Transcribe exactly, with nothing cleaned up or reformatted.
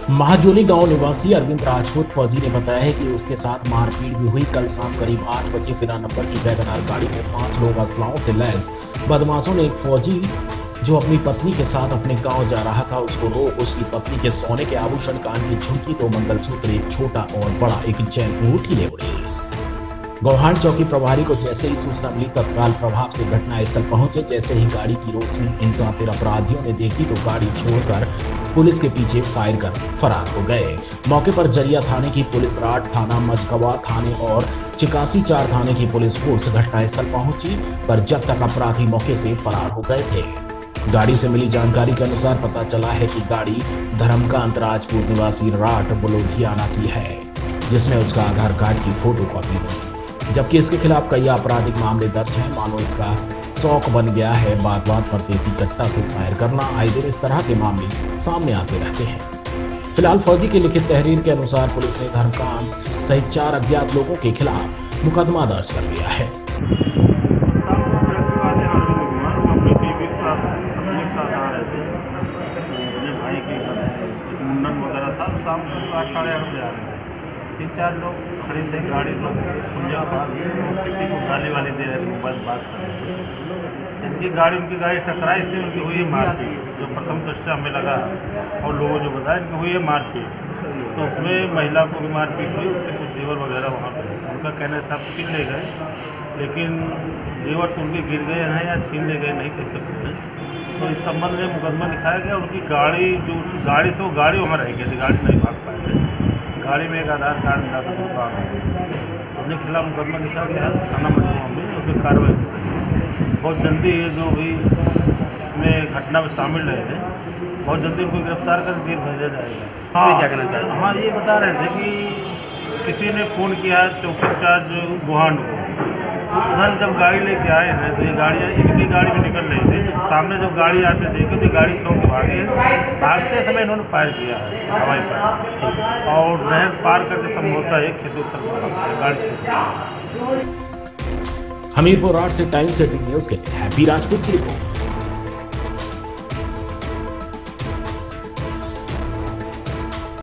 महाजोली गांव निवासी अरविंद राजपूत फौजी ने बताया है कि उसके साथ मारपीट भी हुई। कल शाम करीब आठ बजे फिरा नंबर की वैगनआर गाड़ी में पांच लोग असलाओं से लैस बदमाशों ने एक फौजी जो अपनी पत्नी के साथ अपने गांव जा रहा था उसको रोक उसकी पत्नी के सोने के आभूषण, कान की झुमकी, दो मंगलसूत्र, एक छोटा और बड़ा एक चैन अंगूठी ले उड़े। गौहान चौकी प्रभारी को जैसे ही सूचना मिली तत्काल प्रभाव से घटनास्थल पहुंचे। जैसे ही गाड़ी की रोशनी इन जातिर अपराधियों ने देखी तो गाड़ी छोड़कर पुलिस के पीछे फायर कर फरार हो गए। मौके पर जरिया थाने की पुलिस, राट थाना, मझगवा थाने और चिकासी चार थाने की पुलिस फोर्स घटनास्थल पहुंची, पर जब तक अपराधी मौके से फरार हो गए थे। गाड़ी से मिली जानकारी के अनुसार पता चला है कि गाड़ी धर्मकांत राजपूत निवासी राट बलोधियाना की है, जिसमें उसका आधार कार्ड की फोटो कॉपी है, जबकि इसके खिलाफ कई आपराधिक मामले दर्ज हैं। मानो इसका शौक बन गया है बात बात पर देसी कट्टा से फायर करना। आए दिन इस तरह के मामले सामने आते रहते हैं। फिलहाल फौजी की लिखित तहरीर के अनुसार पुलिस ने धर्मकांत सहित चार अज्ञात लोगों के खिलाफ मुकदमा दर्ज कर लिया है। मुंडन वगैरह था, शाम को आठ साढ़े आठ बजे आ रहे थे। तीन चार लोग खड़े थे, गाड़ी लोग सुनिया बात किसी को गाली वाली दे रहे थे, मोबाइल बात कर रहे थे। इनकी गाड़ी उनकी गाड़ी टकराई थी, उनकी हुई है मारपीट, जो प्रथम दृष्टया हमें लगा और लोगों जो बताया इनकी हुई है मारपीट। तो उसमें महिला को भी मारपीट हुई, उसके कुछ जेवर वगैरह वहाँ पे उनका कहना था छीन ले गए, लेकिन जेवर तो उनके गिर गए हैं या छीन ले गए नहीं कह सकते हैं। तो इस संबंध में मुकदमा लिखाया गया। उनकी गाड़ी जो गाड़ी थी वो गाड़ी वहाँ रह गई थी, गाड़ी नहीं भाग पाए थे। गाड़ी में एक आधार कार्ड मिला था दुकान में, तो उनके खिलाफ मुकदमा लिखा गया थाना मझगवा में, उस पर कार्रवाई बहुत जल्दी ये जो भी इसमें घटना में शामिल रहे थे बहुत जल्दी उनको गिरफ्तार कर जेल भेजा जाएगा। हाँ, क्या कहना चाहते हैं? हाँ, ये बता रहे थे कि किसी ने फ़ोन किया चौकी इंचार्ज गोहान को, उधर जब गाड़ी लेके आए हैं तो ये गाड़ियाँ इनकी गाड़ी में निकल रही थी, तो सामने जब गाड़ी आते देखे तो गाड़ी छोड़ के भागे। भागते समय इन्होंने फायर किया है हवाई फायर, और नहर पार करके संभवतः एक खेतों तक गाड़ी छोड़। हमीरपुर आठ से टाइम्स एटीन न्यूज के लिए हैप्पी राजपूत की रिपोर्ट।